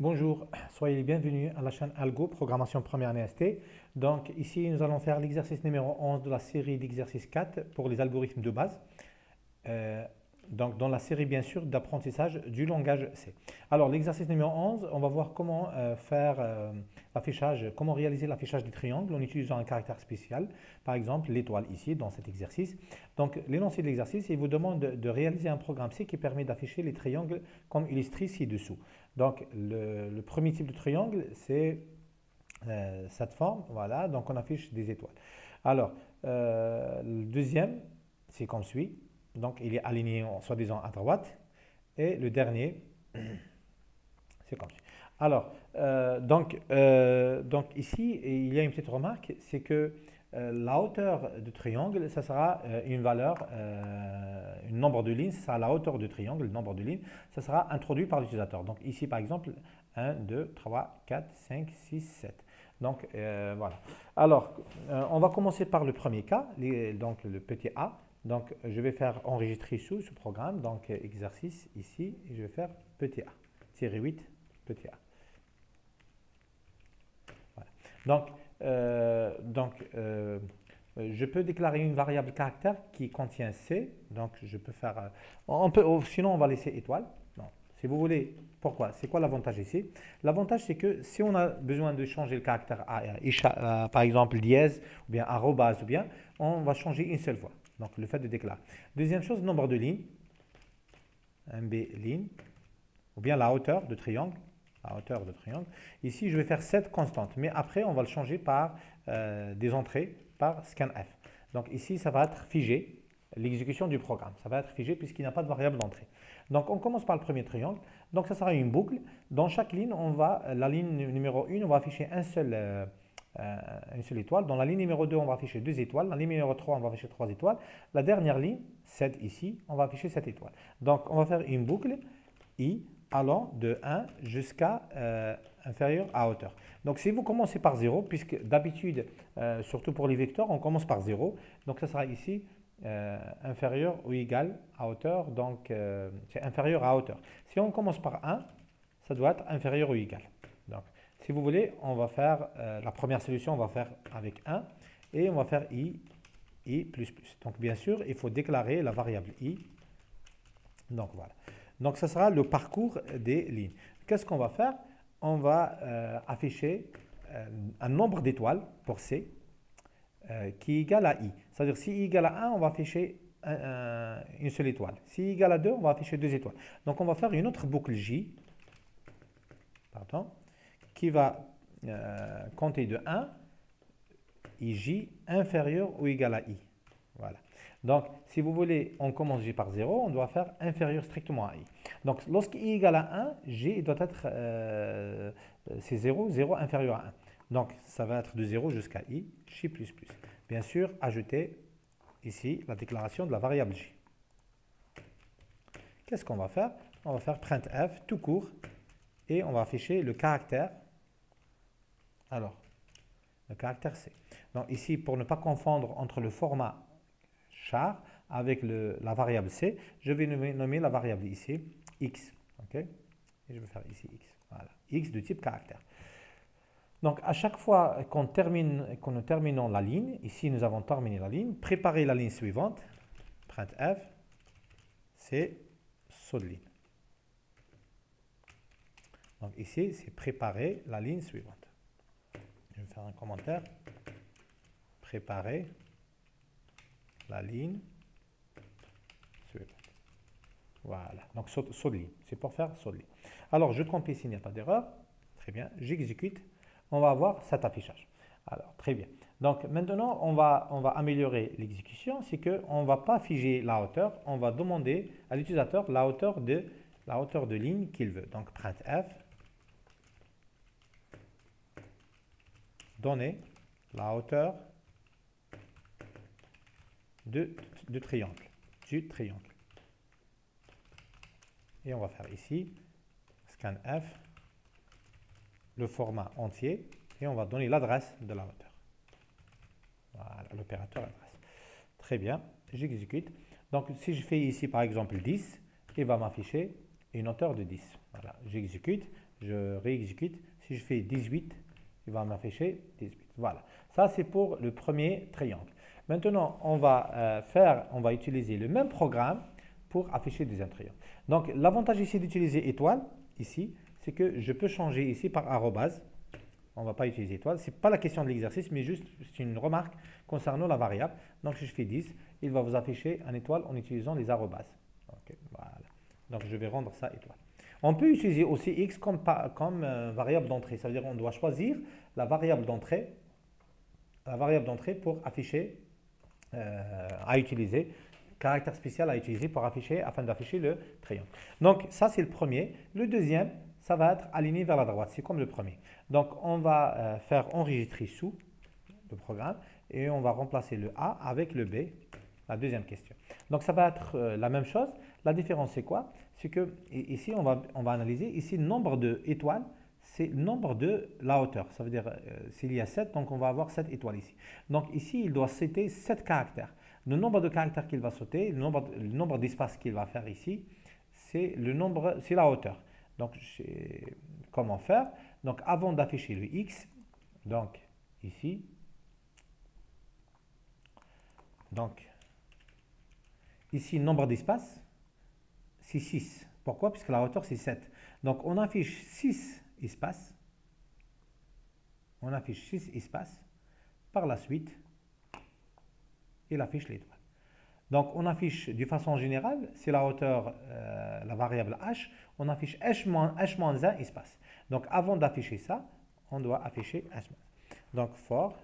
Bonjour, soyez les bienvenus à la chaîne Algo, programmation première année ST. Donc ici, nous allons faire l'exercice numéro 11 de la série d'exercices 4 pour les algorithmes de base. Euh, donc dans la série bien sûr d'apprentissage du langage C. Alors l'exercice numéro 11, on va voir comment faire l'affichage, comment réaliser l'affichage des triangles en utilisant un caractère spécial, par exemple l'étoile ici dans cet exercice. Donc l'énoncé de l'exercice, il vous demande de réaliser un programme C qui permet d'afficher les triangles comme illustré ci-dessous. Donc le premier type de triangle, c'est cette forme, voilà, donc on affiche des étoiles. Alors le deuxième, c'est comme suit. Donc, il est aligné, soi-disant, à droite. Et le dernier, c'est comme ça. Alors, donc ici, il y a une petite remarque, c'est que la hauteur du triangle, ça sera une valeur, un nombre de lignes, ça sera la hauteur du triangle, le nombre de lignes, ça sera introduit par l'utilisateur. Donc ici, par exemple, 1, 2, 3, 4, 5, 6, 7. Donc, voilà. Alors, on va commencer par le premier cas, donc le petit a. Donc, je vais faire enregistrer sous ce programme, donc exercice ici, et je vais faire petit a, tiré 8, petit a. Voilà. Je peux déclarer une variable caractère qui contient C, donc je peux faire, sinon on va laisser étoile. Non. Si vous voulez, pourquoi? C'est quoi l'avantage ici? L'avantage, c'est que si on a besoin de changer le caractère A, par exemple dièse, ou bien arrobase, ou bien, on va changer une seule fois. Donc, le fait de déclarer. Deuxième chose, nombre de lignes. MB ligne. Ou bien la hauteur de triangle. La hauteur de triangle. Ici, je vais faire 7 constantes. Mais après, on va le changer par des entrées, par scanf. Donc, ici, ça va être figé. L'exécution du programme. Ça va être figé puisqu'il n'y a pas de variable d'entrée. Donc, on commence par le premier triangle. Donc, ça sera une boucle. Dans chaque ligne, la ligne numéro 1, on va afficher une seule étoile. Dans la ligne numéro 2, on va afficher 2 étoiles. Dans la ligne numéro 3, on va afficher 3 étoiles. La dernière ligne, 7 ici, on va afficher 7 étoiles. Donc, on va faire une boucle i allant de 1 jusqu'à inférieur à hauteur. Donc, si vous commencez par 0, puisque d'habitude, surtout pour les vecteurs, on commence par 0. Donc, ça sera ici inférieur ou égal à hauteur. Donc, c'est inférieur à hauteur. Si on commence par 1, ça doit être inférieur ou égal. Donc, si vous voulez, on va faire la première solution, on va faire avec 1 et on va faire i. Donc, bien sûr, il faut déclarer la variable i. Donc, voilà. Donc, ça sera le parcours des lignes. Qu'est-ce qu'on va faire? On va afficher un nombre d'étoiles pour C qui est égal à i. C'est-à-dire, si i égale à 1, on va afficher une seule étoile. Si i égale à 2, on va afficher 2 étoiles. Donc, on va faire une autre boucle j. Pardon. Qui va compter de 1 et j inférieur ou égal à i. Voilà. Donc, si vous voulez, on commence j par 0, on doit faire inférieur strictement à i. Donc, lorsque i égale à 1, j doit être, c'est 0, 0 inférieur à 1. Donc, ça va être de 0 jusqu'à i, j++. Bien sûr, ajouter ici la déclaration de la variable j. Qu'est-ce qu'on va faire? On va faire printf tout court et on va afficher le caractère. Alors, le caractère C. Donc ici, pour ne pas confondre entre le format char avec la variable C, je vais nommer la variable ici x. Ok? Et je vais faire ici x. Voilà. X de type caractère. Donc à chaque fois qu'on nous terminons la ligne, ici nous avons terminé la ligne, préparez la ligne suivante. Printf, c'est saut de ligne. Donc ici, c'est préparer la ligne suivante. Je vais faire un commentaire. Préparer la ligne suivante. Voilà. Donc, saut de ligne. C'est pour faire saut de ligne. Alors, je compile s'il n'y a pas d'erreur. Très bien. J'exécute. On va avoir cet affichage. Alors, très bien. Donc, maintenant, on va améliorer l'exécution. C'est qu'on ne va pas figer la hauteur. On va demander à l'utilisateur la hauteur de ligne qu'il veut. Donc, printf. Donner la hauteur du triangle. Et on va faire ici scanf, le format entier, et on va donner l'adresse de la hauteur. Voilà, l'opérateur adresse. Très bien, j'exécute. Donc, si je fais ici, par exemple, 10, il va m'afficher une hauteur de 10. Voilà, j'exécute, Je réexécute. Si je fais 18, il va m'afficher 18. Voilà. Ça, c'est pour le premier triangle. Maintenant, on va utiliser le même programme pour afficher le deuxième triangle. Donc, l'avantage ici d'utiliser étoile, ici, c'est que je peux changer ici par arrobase. On ne va pas utiliser étoile. Ce n'est pas la question de l'exercice, mais juste c'est une remarque concernant la variable. Donc, si je fais 10, il va vous afficher un étoile en utilisant les arrobases. Okay, voilà. Donc, je vais rendre ça étoile. On peut utiliser aussi x comme variable d'entrée. Ça veut dire qu'on doit choisir la variable d'entrée pour afficher, à utiliser, caractère spécial à utiliser afin d'afficher le triangle. Donc, ça, c'est le premier. Le deuxième, ça va être aligné vers la droite. C'est comme le premier. Donc, on va faire enregistrer sous le programme et on va remplacer le A avec le B, la deuxième question. Donc, ça va être la même chose. La différence, c'est quoi? C'est que ici, on va analyser. Ici, le nombre d'étoiles, c'est le nombre de la hauteur. Ça veut dire, s'il y a 7, donc on va avoir 7 étoiles ici. Donc, ici, il doit citer 7 caractères. Le nombre de caractères qu'il va sauter, le nombre d'espaces qu'il va faire ici, c'est la hauteur. Donc, comment faire? Donc, avant d'afficher le X, donc ici, donc ici, nombre d'espaces, c'est 6. Pourquoi? Puisque la hauteur, c'est 7. Donc, on affiche 6 espaces. On affiche 6 espaces. Par la suite, il affiche l'étoile. Donc, on affiche de façon générale, c'est la hauteur, la variable h, on affiche h-1 espace. Donc, avant d'afficher ça, on doit afficher h-. Donc, for.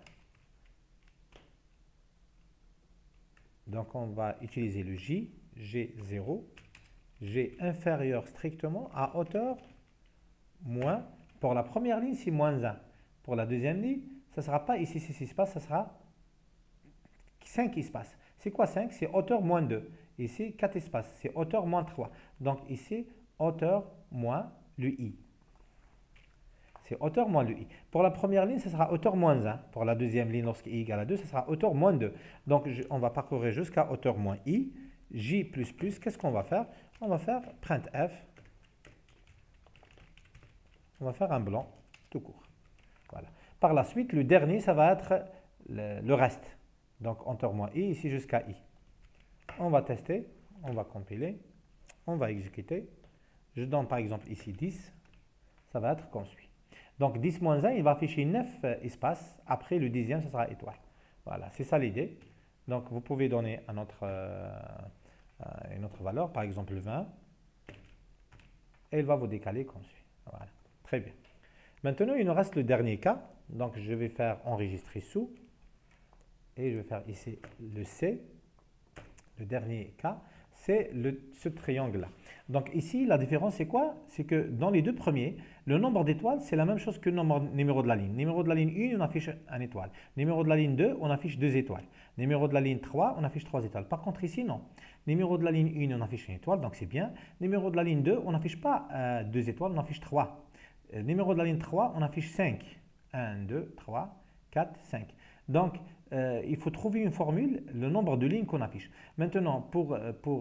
Donc, on va utiliser le J, G0, G inférieur strictement à hauteur moins. Pour la première ligne, c'est moins 1. Pour la deuxième ligne, ça ne sera pas ici 6 espaces, ça sera 5 espaces. C'est quoi 5? C'est hauteur moins 2. Ici, 4 espaces. C'est hauteur moins 3. Donc ici, hauteur moins le i. C'est hauteur moins le i. Pour la première ligne, ce sera hauteur moins 1. Pour la deuxième ligne, lorsque i égale à 2, ce sera hauteur moins 2. Donc on va parcourir jusqu'à hauteur moins i. J++, qu'est-ce qu'on va faire? On va faire printf. On va faire un blanc tout court. Voilà. Par la suite, le dernier, ça va être le reste. Donc, hauteur moins i, ici jusqu'à i. On va tester, on va compiler, on va exécuter. Je donne par exemple ici 10, ça va être comme suit. Donc, 10 moins 1, il va afficher 9 espaces. Après, le dixième, ça sera étoile. Voilà, c'est ça l'idée. Donc, vous pouvez donner une autre valeur, par exemple 20. Et il va vous décaler comme suit. Voilà, très bien. Maintenant, il nous reste le dernier cas. Donc, je vais faire enregistrer sous. Et je vais faire ici le C. Le dernier cas, c'est ce triangle-là. Donc ici, la différence, c'est quoi? C'est que dans les deux premiers, le nombre d'étoiles, c'est la même chose que le numéro de la ligne. Numéro de la ligne 1, on affiche 1 étoile. Numéro de la ligne 2, on affiche 2 étoiles. Numéro de la ligne 3, on affiche 3 étoiles. Par contre, ici, non. Numéro de la ligne 1, on affiche 1 étoile, donc c'est bien. Numéro de la ligne 2, on n'affiche pas 2 étoiles, on affiche 3. Numéro de la ligne 3, on affiche 5. 1, 2, 3, 4, 5. Donc, il faut trouver une formule, le nombre de lignes qu'on affiche. Maintenant, pour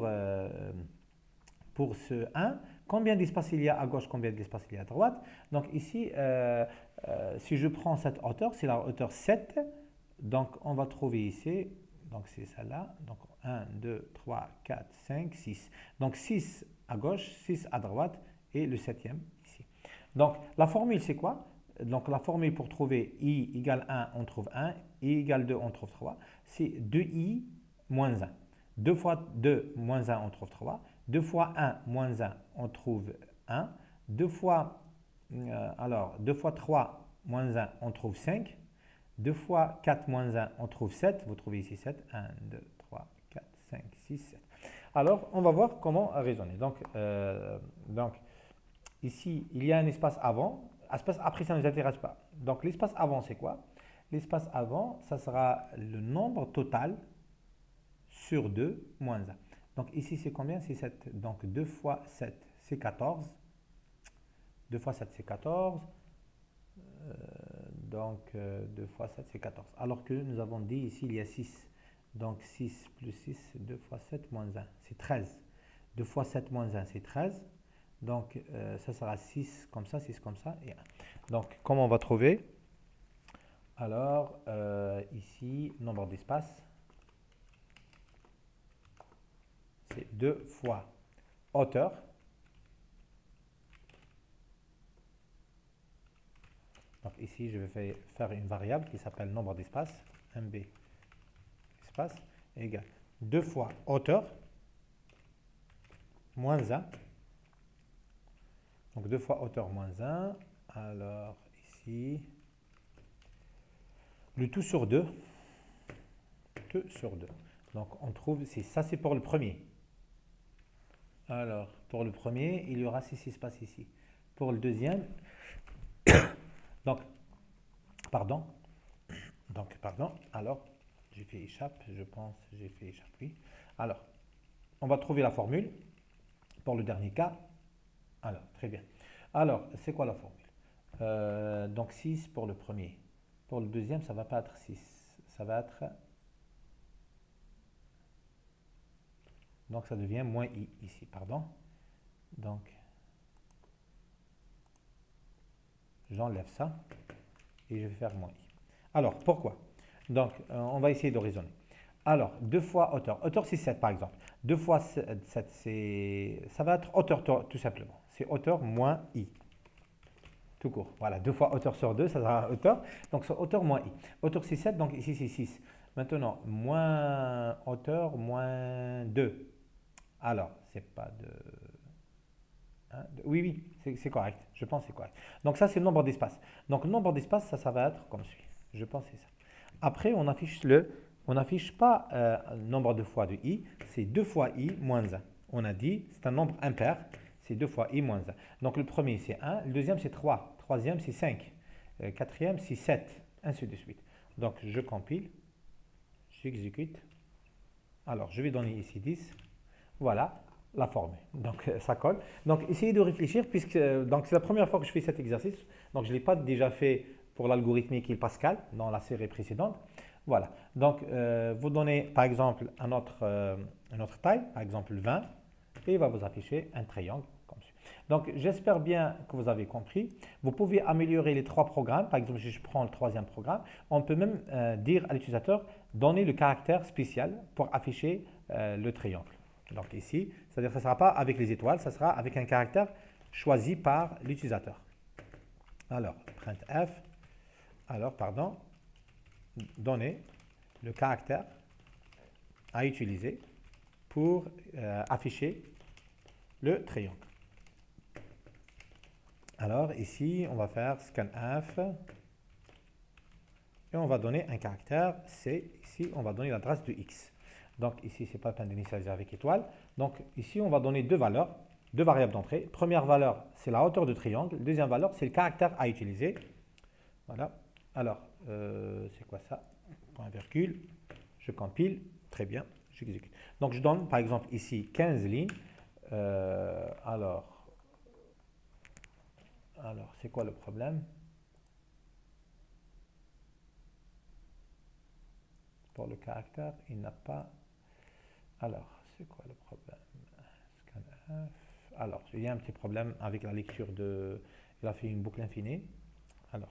ce 1, combien d'espace il y a à gauche, combien d'espace il y a à droite? Donc ici, si je prends cette hauteur, c'est la hauteur 7. Donc, on va trouver ici, donc c'est celle-là. Donc, 1, 2, 3, 4, 5, 6. Donc, 6 à gauche, 6 à droite et le 7e ici. Donc, la formule, c'est quoi? Donc, la formule pour trouver i égale 1, on trouve 1. I égale 2, on trouve 3. C'est 2i moins 1. 2 fois 2 moins 1, on trouve 3. 2 fois 1 moins 1, on trouve 1. 2 fois 3 moins 1, on trouve 5. 2 fois 4 moins 1, on trouve 7. Vous trouvez ici 7. 1, 2, 3, 4, 5, 6, 7. Alors, on va voir comment raisonner. Donc ici, il y a un espace avant. Espace après, ça ne nous intéresse pas. Donc, l'espace avant, c'est quoi? L'espace avant, ça sera le nombre total sur 2 moins 1. Donc, ici, c'est combien? C'est 7. Donc, 2 fois 7, c'est 14. 2 fois 7, c'est 14. Donc, 2 fois 7, c'est 14. Alors que nous avons dit ici, il y a 6. Donc, 6 plus 6, 2 fois 7 moins 1, c'est 13. 2 fois 7 moins 1, c'est 13. Donc, ça sera 6 comme ça, 6 comme ça et 1. Donc, comment on va trouver? Alors, ici, nombre d'espaces, c'est 2 fois hauteur. Donc, ici, je vais faire une variable qui s'appelle nombre d'espaces, MB espace, égale 2 fois hauteur, moins 1. Donc 2 fois hauteur moins 1. Alors ici, le tout sur 2. 2 sur 2. Donc on trouve, ça c'est pour le premier. Alors pour le premier, il y aura 6 espaces ici. Pour le deuxième, donc, pardon. Alors, j'ai fait échappe, je pense, j'ai fait échappe, oui. Alors, on va trouver la formule pour le dernier cas. Alors, très bien. Alors, c'est quoi la formule? Donc 6 pour le premier. Pour le deuxième, ça ne va pas être 6. Ça va être... Donc, ça devient moins i ici, pardon. Donc, j'enlève ça et je vais faire moins i. Alors, pourquoi? Donc, on va essayer de raisonner. Alors, 2 fois hauteur. Hauteur, c'est 7 par exemple. 2 fois 7, ça va être hauteur tout simplement. C'est hauteur moins i. Tout court. Voilà, 2 fois hauteur sur 2, ça sera hauteur. Donc, c'est hauteur moins i. Hauteur, c'est 7, donc ici, c'est 6. Maintenant, moins hauteur, moins 2. Alors, c'est pas de... Hein, oui, c'est correct. Je pense que c'est correct. Donc, ça, c'est le nombre d'espaces. Donc, le nombre d'espaces, ça va être comme suit. Je pense que c'est ça. Après, on n'affiche pas le nombre de fois de i, c'est 2 fois i moins 1. On a dit, c'est un nombre impair, c'est 2 fois i moins 1. Donc le premier c'est 1, le deuxième c'est 3, le troisième c'est 5, le quatrième c'est 7, ainsi de suite. Donc je compile, j'exécute. Alors je vais donner ici 10, voilà la formule. Donc ça colle. Donc essayez de réfléchir, puisque c'est la première fois que je fais cet exercice, donc je ne l'ai pas déjà fait pour l'algorithmique et le Pascal dans la série précédente. Voilà, donc vous donnez par exemple une autre taille, par exemple 20, et il va vous afficher un triangle comme ça. Donc j'espère bien que vous avez compris. Vous pouvez améliorer les 3 programmes, par exemple si je prends le 3e programme, on peut même dire à l'utilisateur, donner le caractère spécial pour afficher le triangle. Donc ici, c'est-à-dire que ça ne sera pas avec les étoiles, ça sera avec un caractère choisi par l'utilisateur. Alors, printf, donner le caractère à utiliser pour afficher le triangle. Alors ici, on va faire scanf et on va donner un caractère C. Ici, on va donner l'adresse de X. Donc ici, c'est pas la peine d'initialiser avec étoile. Donc ici, on va donner 2 valeurs, 2 variables d'entrée. Première valeur, c'est la hauteur du triangle. Deuxième valeur, c'est le caractère à utiliser. Voilà. Alors, c'est quoi ça? Point virgule. Je compile. Très bien. J'exécute. Donc, je donne, par exemple, ici 15 lignes. Alors, c'est quoi le problème? Pour le caractère, il n'a pas... Alors, c'est quoi le problème? Scanf. Alors, il y a un petit problème avec la lecture de... Il a fait une boucle infinie. Alors,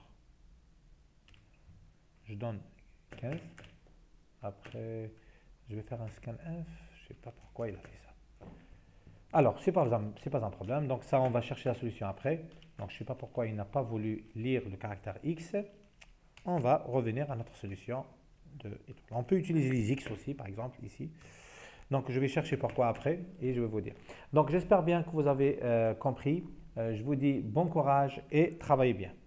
je donne 15. Après, je vais faire un scanf. Je ne sais pas pourquoi il a fait ça. Alors, c'est pas un problème. Donc, ça, on va chercher la solution après. Donc, je ne sais pas pourquoi il n'a pas voulu lire le caractère X. On va revenir à notre solution de étoile. On peut utiliser les X aussi, par exemple, ici. Donc, je vais chercher pourquoi après et je vais vous dire. Donc, j'espère bien que vous avez compris. Je vous dis bon courage et travaillez bien.